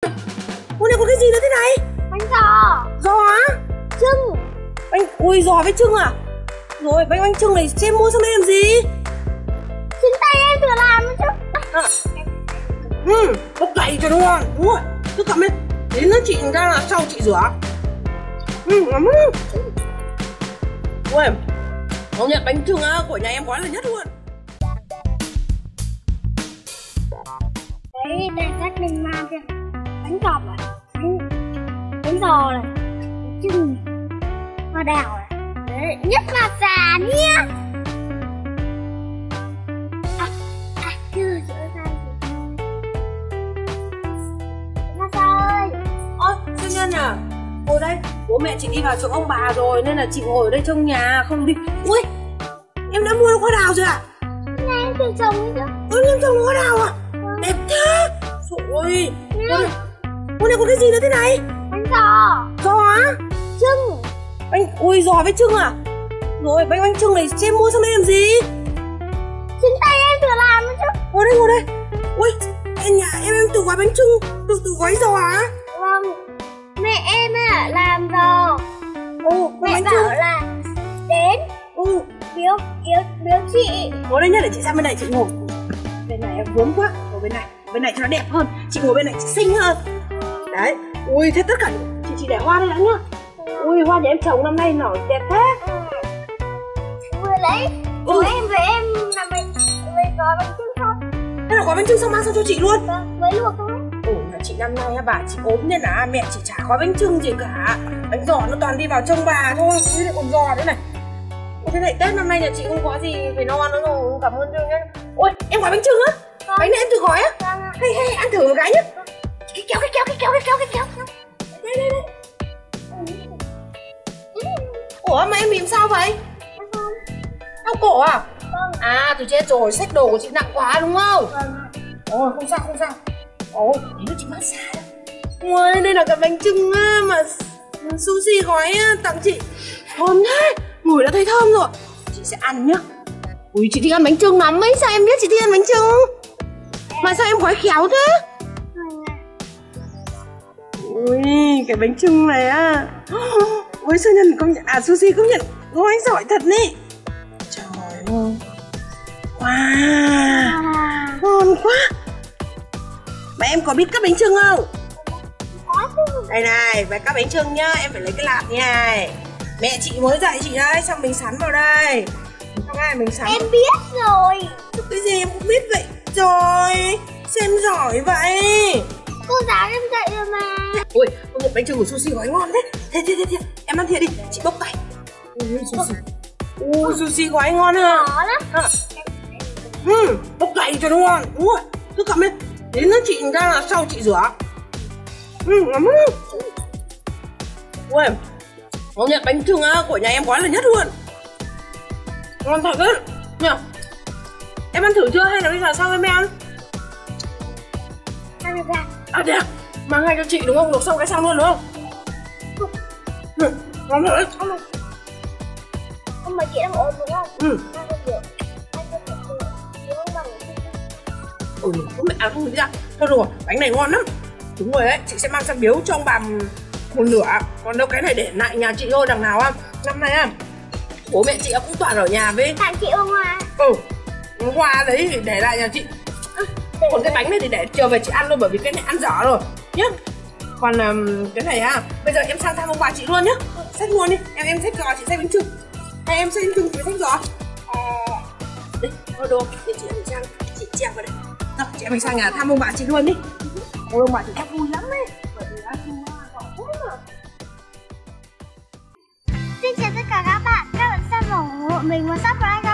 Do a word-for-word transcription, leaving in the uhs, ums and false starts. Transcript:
Ôi này có cái gì nữa thế này? Bánh giò. Giò á? Trưng. Bánh, ui giò với trưng à? Rồi bánh bánh trưng này em mua sang đây làm gì? Chính tay em tự làm chứ. À. Ừ, bốc cày cho đúng không? Đúng rồi. Cứ cầm lên. Đến nó chị ra là sau chị rửa. Ừ, ngon lắm. Ui, công nhận bánh trưng của nhà em quán là nhất luôn. Đấy, đây cách mình mang kìa. Bánh cọp này, bánh, bánh giò này, bánh trưng này, hoa đào này. Đấy, nhất là già nhá. À, à, chưa, chưa ra gì. Là sao ơi? Ôi, Siêu Nhân à? Ngồi đây, bố mẹ chị đi vào chỗ ông bà rồi nên là chị ngồi ở đây trong nhà, không đi. Ui, em đã mua được hoa đào rồi à? Nhà em tự trồng ấy chứ. Ôi, em trồng hoa đào à? Vâng. Đẹp thế. Trời ơi, ôi, ôi này có cái gì nữa thế này? Bánh giò. Giò á? Trưng. Bánh, ui giò với trưng à? Rồi bánh bánh trưng này em mua sang đây làm gì? Chính tay em tự làm chứ. Ngồi đây, ngồi đây. Ui, em nhà em em tự gói bánh trưng, tự tự gói giò á? Vâng, mẹ em à làm giò. Ồ, Mẹ bánh bảo trưng. là đến Ừ, biếu biếu biếu chị. ngồi đây nhá, để chị sang bên này chị ngồi. Bên này em vướng quá, ngồi bên này, bên này cho nó đẹp hơn. Chị ngồi bên này chị xinh hơn. Đấy, ui thế tất cả chị chỉ để hoa đây đã nhá. Ui hoa nhà em trồng năm nay nở đẹp thế. Vừa lấy Ừ. của em với em làm bánh với gói bánh trưng thôi. Thế là gói bánh trưng xong mang sang cho chị luôn. Vâng, với luộc thôi. Ừ, nhà chị năm nay bà chị ốm nên là mẹ chỉ chả gói bánh trưng gì cả. Bánh giò nó toàn đi vào trông bà thôi. Ui lại còn giò nữa này. Ôi, thế này Tết năm nay nhà chị không có gì phải lo nữa rồi. Cảm ơn Trương nhá. Ôi em gói bánh trưng á? Vâng. Bánh này em tự gói á? Vâng ạ. Hay hay ăn thử một cái nhá. Cái kéo cái kéo cái kéo cái kéo cái kéo. Đây đây đây. Ủa mà em bìm sao vậy? Vâng. Đau cổ à? Vâng. À tôi chết rồi, xách đồ của chị nặng quá đúng không? Vâng ạ. Ôi không sao không sao. Ôi thế nó chị massage. Ui đây là cái bánh trưng á, mà sushi gói á, tặng chị. Thơm thế, ngửi đã thấy thơm rồi. Chị sẽ ăn nhá. Ui chị thích ăn bánh trưng lắm ấy, sao em biết chị thích ăn bánh trưng? Mà sao em gói khéo thế? Vâng ạ. Ui cái bánh trưng này á. Ui Siêu Nhân công nhận, à sushi công nhận gói giỏi thật nị. Trời ơi. Wow, À, ngon quá. Mà em có biết cắt bánh chưng không? có chứ. Đây này, về cắt bánh chưng nhá, em phải lấy cái lạt như này. Mẹ chị mới dạy chị đấy, xong mình sắn vào đây. Xong này mình sắn. Em biết rồi. Cái gì em cũng biết vậy. Trời, xem giỏi vậy. Cô giáo em dạy rồi mà. Ui, công nhận bánh chưng của sushi gói ngon đấy. Thế thế thế thế, em ăn thìa đi, chị bốc tay. Ui sushi. Ui sushi gói ngon ha. Khó lắm. À. Ừ, bốc tay cho nó ngon. Đúng rồi, cứ cầm lên. Đến nó chị ra là sau chị rửa. Ừ, ngon lắm. Ui, công nhận bánh chưng của nhà em quán là nhất luôn. Ngon thật đấy nhỉ. Em ăn thử chưa hay là bây giờ sang em ăn? Ăn được ra. À đẹp, mang ngay cho chị đúng không? Luộc xong cái xong luôn đúng không? Ừ, ngon thật đấy. Ông mà chị đang ốm đúng không? Ừ. Ăn được được. Ăn được được. Đúng không? Ừ, không mẹ à không nghĩ ra. Thôi rồi, bánh này ngon lắm. Đúng rồi đấy, chị sẽ mang sang biếu cho ông bà một nửa. Còn đâu cái này để lại nhà chị thôi, đằng nào á. Năm nay á, bố mẹ chị cũng toàn ở nhà với. Tặng chị ông Hoa. Ừ, hoa đấy thì để lại nhà chị. Còn cái bánh này thì để chiều về chị ăn luôn, bởi vì cái này ăn dở rồi nhá. Còn um, cái này á, bây giờ em sang thăm ông bà chị luôn nhá. Xách luôn đi, em em xách giò, chị xách bánh chưng. Hay em xách bánh chưng, chị xách giò. Ờ, đây, thôi đồ, để chị em sang, chị treo vào đây. Rồi, chị em mình sang nhà thăm ông bà chị luôn đi. Ôi ông bà chị chắc vui lắm ấy, bởi vì đã thu hoa giỏ quá mà. Xin chào tất cả các bạn, các bạn xem ủng hộ mình và subscribe